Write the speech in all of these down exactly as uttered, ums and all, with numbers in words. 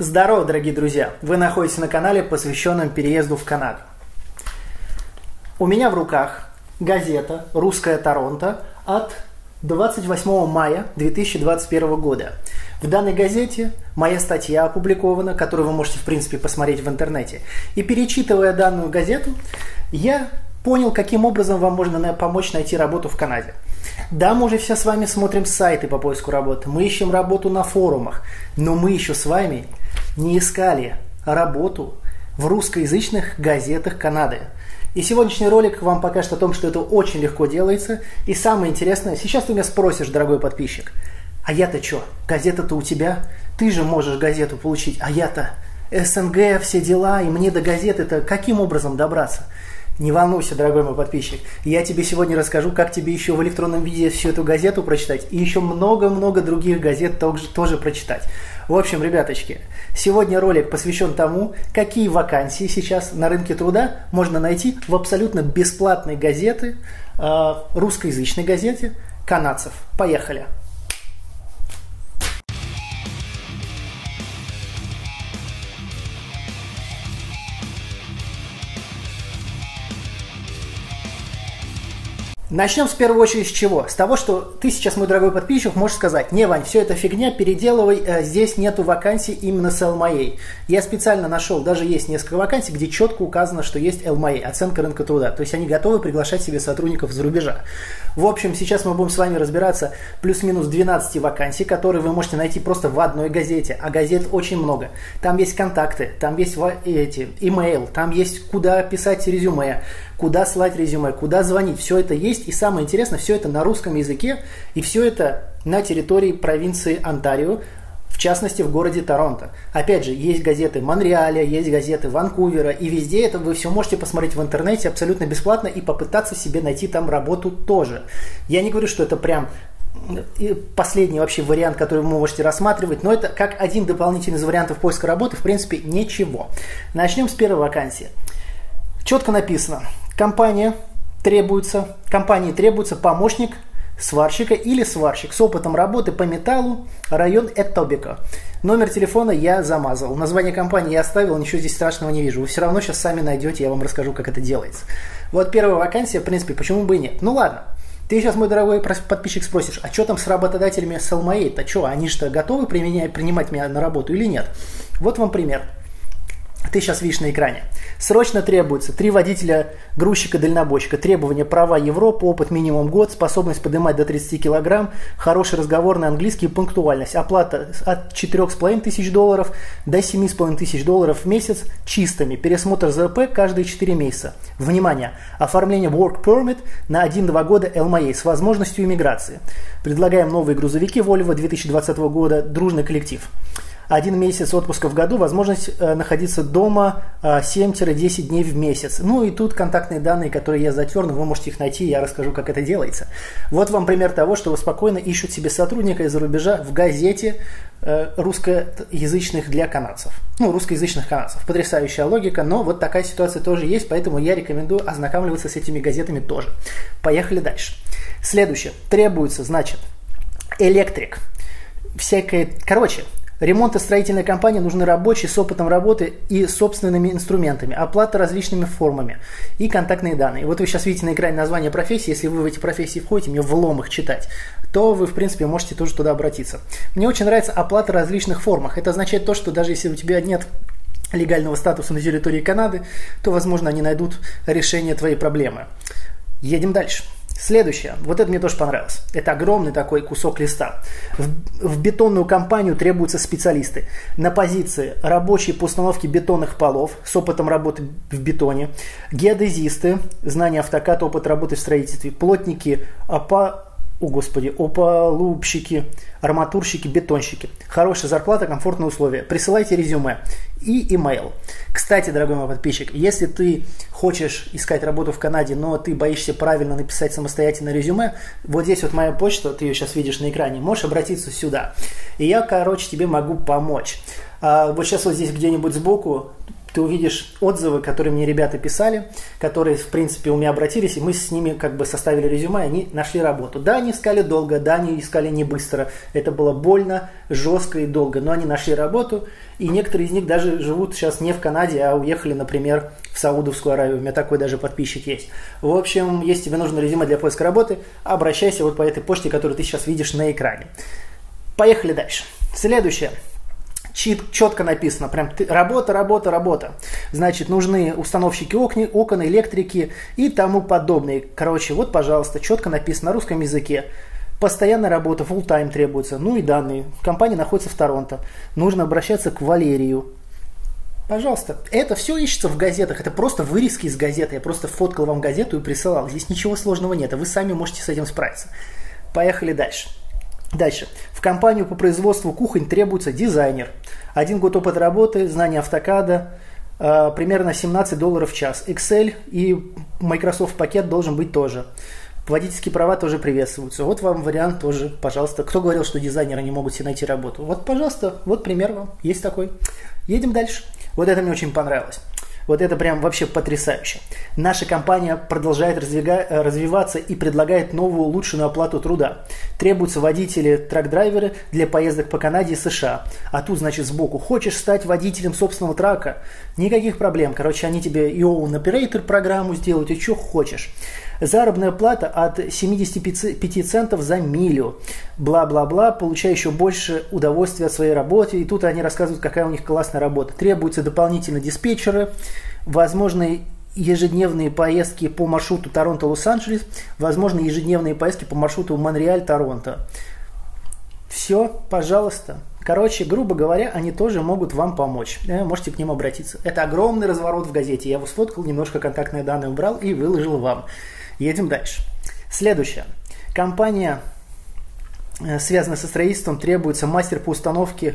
Здорово, дорогие друзья! Вы находитесь на канале, посвященном переезду в Канаду. У меня в руках газета «Русская Торонто» от двадцать восьмого мая две тысячи двадцать первого года. В данной газете моя статья опубликована, которую вы можете, в принципе, посмотреть в интернете. И перечитывая данную газету, я понял, каким образом вам можно помочь найти работу в Канаде. Да, мы уже все с вами смотрим сайты по поиску работы, мы ищем работу на форумах, но мы еще с вами не искали работу в русскоязычных газетах Канады. И сегодняшний ролик вам покажет о том, что это очень легко делается. И самое интересное, сейчас ты меня спросишь, дорогой подписчик, а я-то что, газета-то у тебя? Ты же можешь газету получить, а я-то СНГ, все дела, и мне до газеты-то каким образом добраться? Не волнуйся, дорогой мой подписчик, я тебе сегодня расскажу, как тебе еще в электронном виде всю эту газету прочитать и еще много-много других газет тоже, тоже прочитать. В общем, ребяточки, сегодня ролик посвящен тому, какие вакансии сейчас на рынке труда можно найти в абсолютно бесплатной газете, э, русскоязычной газете канадцев. Поехали! Начнем в первую очередь с чего? С того, что ты сейчас, мой дорогой подписчик, можешь сказать: не, Вань, все это фигня, переделывай, здесь нету вакансий именно с эл эм эй эй. Я специально нашел, даже есть несколько вакансий, где четко указано, что есть эл эм эй эй, оценка рынка труда. То есть они готовы приглашать себе сотрудников за рубежа. В общем, сейчас мы будем с вами разбираться плюс-минус двенадцати вакансий, которые вы можете найти просто в одной газете. А газет очень много. Там есть контакты, там есть эти, имейл, там есть куда писать резюме, куда слать резюме, куда звонить. Все это есть. И самое интересное, все это на русском языке. И все это на территории провинции Онтарио, в частности в городе Торонто. Опять же, есть газеты Монреаля, есть газеты Ванкувера. И везде это вы все можете посмотреть в интернете абсолютно бесплатно и попытаться себе найти там работу тоже. Я не говорю, что это прям последний вообще вариант, который вы можете рассматривать, но это как один дополнительный из вариантов поиска работы, в принципе, ничего. Начнем с первой вакансии. Четко написано: компания требуется, компании требуется помощник сварщика или сварщик с опытом работы по металлу, район Этобико. Номер телефона я замазал. Название компании я оставил, ничего здесь страшного не вижу. Вы все равно сейчас сами найдете, я вам расскажу, как это делается. Вот первая вакансия, в принципе, почему бы и нет. Ну ладно. Ты сейчас, мой дорогой подписчик, спросишь: а что там с работодателями с эл эм эй эй-то? Что, они что, готовы применять, принимать меня на работу или нет? Вот вам пример. Ты сейчас видишь на экране. Срочно требуется три водителя, грузчика, дальнобойщика. Требования: права Европы, опыт минимум год, способность поднимать до тридцати килограмм, хороший разговорный английский и пунктуальность. Оплата от четырёх с половиной тысяч долларов до семи с половиной тысяч долларов в месяц чистыми. Пересмотр зэ пэ каждые четыре месяца. Внимание! Оформление work permit на один-два года эл эм эй эй с возможностью иммиграции. Предлагаем новые грузовики Volvo две тысячи двадцатого года, дружный коллектив. Один месяц отпуска в году, возможность э, находиться дома э, семь-десять дней в месяц. Ну и тут контактные данные, которые я затерну, вы можете их найти, я расскажу, как это делается. Вот вам пример того, что вы спокойно ищут себе сотрудника из-за рубежа в газете э, русскоязычных для канадцев. Ну, русскоязычных канадцев. Потрясающая логика, но вот такая ситуация тоже есть, поэтому я рекомендую ознакомливаться с этими газетами тоже. Поехали дальше. Следующее. Требуется, значит, электрик. Всякое, короче... Ремонтно-строительной компании нужны рабочие с опытом работы и собственными инструментами, оплата различными формами и контактные данные. Вот вы сейчас видите на экране название профессии. Если вы в эти профессии входите, мне влом их читать, то вы, в принципе, можете тоже туда обратиться. Мне очень нравится оплата в различных формах. Это означает то, что даже если у тебя нет легального статуса на территории Канады, то, возможно, они найдут решение твоей проблемы. Едем дальше. Следующее, вот это мне тоже понравилось. Это огромный такой кусок листа. В, в бетонную компанию требуются специалисты на позиции рабочие по установке бетонных полов с опытом работы в бетоне, геодезисты, знания автокад, опыт работы в строительстве, плотники, опа... О, господи, опалубщики, арматурщики, бетонщики. Хорошая зарплата, комфортные условия. Присылайте резюме и имейл. Кстати, дорогой мой подписчик, если ты хочешь искать работу в Канаде, но ты боишься правильно написать самостоятельно резюме, вот здесь вот моя почта, ты ее сейчас видишь на экране, можешь обратиться сюда. И я, короче, тебе могу помочь. А вот сейчас вот здесь где-нибудь сбоку ты увидишь отзывы, которые мне ребята писали, которые, в принципе, у меня обратились, и мы с ними как бы составили резюме, и они нашли работу. Да, они искали долго, да, они искали не быстро. Это было больно, жестко и долго, но они нашли работу, и некоторые из них даже живут сейчас не в Канаде, а уехали, например, в Саудовскую Аравию. У меня такой даже подписчик есть. В общем, если тебе нужно резюме для поиска работы, обращайся вот по этой почте, которую ты сейчас видишь на экране. Поехали дальше. Следующее. Чит, четко написано, прям работа, работа, работа. Значит, нужны установщики окон, окон, электрики и тому подобное. Короче, вот, пожалуйста, четко написано на русском языке. Постоянная работа, full time требуется. Ну и данные. Компания находится в Торонто. Нужно обращаться к Валерию. Пожалуйста. Это все ищется в газетах. Это просто вырезки из газеты. Я просто фоткал вам газету и присылал. Здесь ничего сложного нет. Вы сами можете с этим справиться. Поехали дальше. Дальше. В компанию по производству кухонь требуется дизайнер. Один год опыта работы, знание автокада, э, примерно семнадцать долларов в час. Excel и Microsoft пакет должен быть тоже. Водительские права тоже приветствуются. Вот вам вариант тоже, пожалуйста. Кто говорил, что дизайнеры не могут себе найти работу? Вот, пожалуйста, вот пример вам. Есть такой. Едем дальше. Вот это мне очень понравилось. Вот это прям вообще потрясающе. Наша компания продолжает раздвига- развиваться и предлагает новую улучшенную оплату труда. Требуются водители, трак-драйверы для поездок по Канаде и США. А тут, значит, сбоку. Хочешь стать водителем собственного трака? Никаких проблем. Короче, они тебе и Own Operator программу сделают, и что хочешь. Заработная плата от семьдесят пять центов за милю. Бла-бла-бла. Получай еще больше удовольствия от своей работы. И тут они рассказывают, какая у них классная работа. Требуются дополнительно диспетчеры. Возможны ежедневные поездки по маршруту Торонто-Лос-Анджелес. Возможно, ежедневные поездки по маршруту Монреаль-Торонто. Все, пожалуйста. Короче, грубо говоря, они тоже могут вам помочь. Можете к ним обратиться. Это огромный разворот в газете. Я его сфоткал, немножко контактные данные убрал и выложил вам. Едем дальше. Следующее. Компания, связанная со строительством, требуется мастер по установке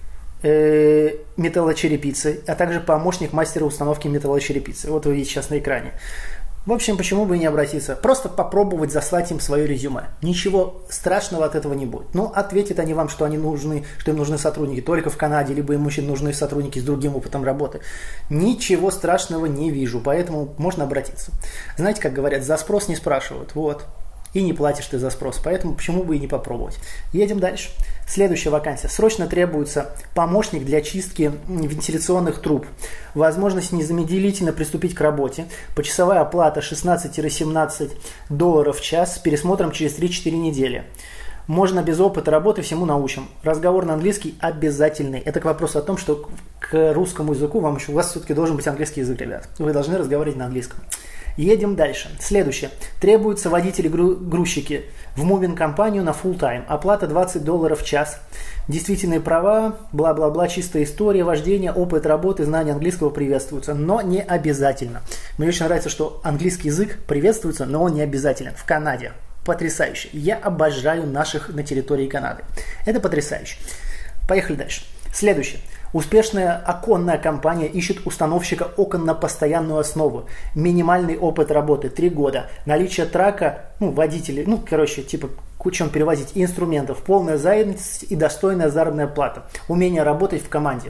э, металлочерепицы, а также помощник мастера установки металлочерепицы. Вот вы видите сейчас на экране. В общем, почему бы и не обратиться? Просто попробовать заслать им свое резюме. Ничего страшного от этого не будет. Но ответят они вам, что они нужны, что им нужны сотрудники только в Канаде, либо им очень нужны сотрудники с другим опытом работы. Ничего страшного не вижу, поэтому можно обратиться. Знаете, как говорят, за спрос не спрашивают. Вот. И не платишь ты за спрос, поэтому почему бы и не попробовать. Едем дальше. Следующая вакансия. Срочно требуется помощник для чистки вентиляционных труб. Возможность незамедлительно приступить к работе. Почасовая оплата шестнадцать-семнадцать долларов в час с пересмотром через три-четыре недели. Можно без опыта работы всему научим. Разговор на английский обязательный. Это к вопросу о том, что к русскому языку вам еще, у вас все-таки должен быть английский язык, ребят. Вы должны разговаривать на английском. Едем дальше. Следующее. Требуются водители-грузчики в мувинг-компанию на full time. Оплата двадцать долларов в час. Действительные права, бла-бла-бла, чистая история, вождение, опыт работы, знание английского приветствуются, но не обязательно. Мне очень нравится, что английский язык приветствуется, но он не обязателен. В Канаде. Потрясающе. Я обожаю наших на территории Канады. Это потрясающе. Поехали дальше. Следующее. Успешная оконная компания ищет установщика окон на постоянную основу. Минимальный опыт работы три года. Наличие трака, ну, водителей, ну, короче, типа, чем перевозить инструментов. Полная занятость и достойная заработная плата. Умение работать в команде.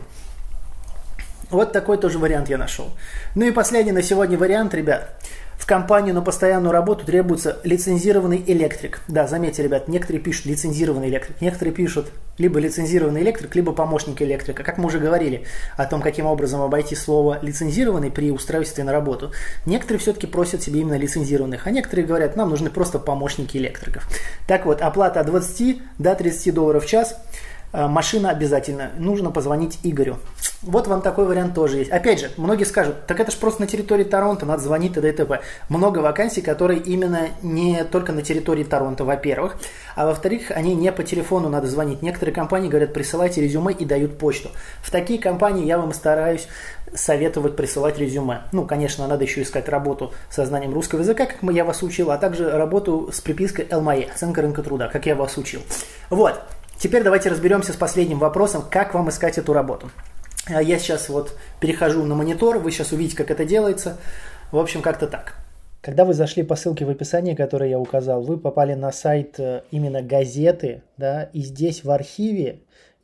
Вот такой тоже вариант я нашел. Ну и последний на сегодня вариант, ребят. В компанию на постоянную работу требуется лицензированный электрик. Да, заметьте, ребят, некоторые пишут лицензированный электрик, некоторые пишут либо лицензированный электрик, либо помощник электрика. Как мы уже говорили о том, каким образом обойти слово лицензированный при устройстве на работу, некоторые все-таки просят себе именно лицензированных, а некоторые говорят, нам нужны просто помощники электриков. Так вот, оплата от двадцати до тридцати долларов в час. Машина обязательно. Нужно позвонить Игорю. Вот вам такой вариант тоже есть. Опять же, многие скажут, так это же просто на территории Торонто, надо звонить т.д. и т.п. Много вакансий, которые именно не только на территории Торонто, во-первых. А во-вторых, они не по телефону надо звонить. Некоторые компании говорят, присылайте резюме и дают почту. В такие компании я вам стараюсь советовать присылать резюме. Ну, конечно, надо еще искать работу со знанием русского языка, как я вас учил, а также работу с припиской эл эм эй, оценка рынка труда, как я вас учил. Вот. Теперь давайте разберемся с последним вопросом, как вам искать эту работу. Я сейчас вот перехожу на монитор, вы сейчас увидите, как это делается. В общем, как-то так. Когда вы зашли по ссылке в описании, которую я указал, вы попали на сайт именно газеты, да, и здесь в архиве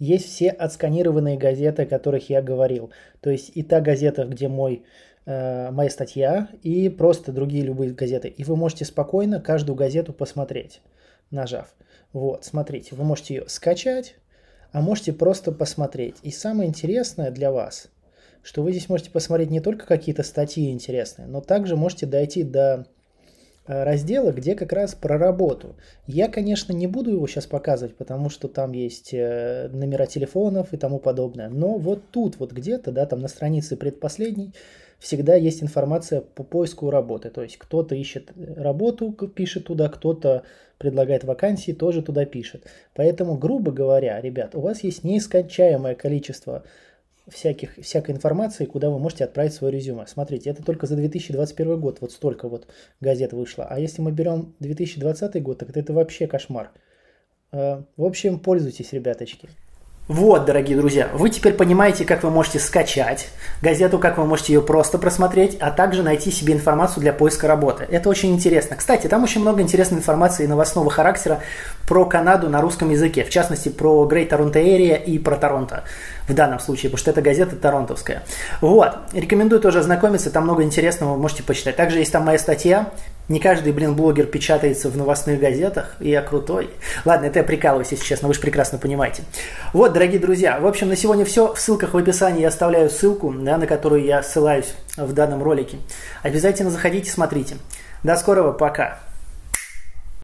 есть все отсканированные газеты, о которых я говорил. То есть и та газета, где мой, э, моя статья, и просто другие любые газеты. И вы можете спокойно каждую газету посмотреть, нажав. Вот, смотрите, вы можете ее скачать, а можете просто посмотреть. И самое интересное для вас, что вы здесь можете посмотреть не только какие-то статьи интересные, но также можете дойти до раздела, где как раз про работу. Я, конечно, не буду его сейчас показывать, потому что там есть номера телефонов и тому подобное. Но вот тут вот где-то, да, там на странице предпоследней всегда есть информация по поиску работы. То есть кто-то ищет работу, пишет туда, кто-то предлагает вакансии, тоже туда пишет. Поэтому, грубо говоря, ребят, у вас есть неискончаемое количество всяких, всякой информации, куда вы можете отправить свое резюме. Смотрите, это только за две тысячи двадцать первый год вот столько вот газет вышло. А если мы берем две тысячи двадцатый год, так это вообще кошмар. В общем, пользуйтесь, ребяточки. Вот, дорогие друзья, вы теперь понимаете, как вы можете скачать газету, как вы можете ее просто просмотреть, а также найти себе информацию для поиска работы. Это очень интересно. Кстати, там очень много интересной информации новостного характера про Канаду на русском языке, в частности, про Great Toronto Area и про Торонто в данном случае, потому что это газета торонтовская. Вот, рекомендую тоже ознакомиться, там много интересного, вы можете почитать. Также есть там моя статья. Не каждый, блин, блогер печатается в новостных газетах, и я крутой. Ладно, это я прикалываюсь, если честно, вы же прекрасно понимаете. Вот, дорогие друзья, в общем, на сегодня все. В ссылках в описании я оставляю ссылку, да, на которую я ссылаюсь в данном ролике. Обязательно заходите, смотрите. До скорого, пока.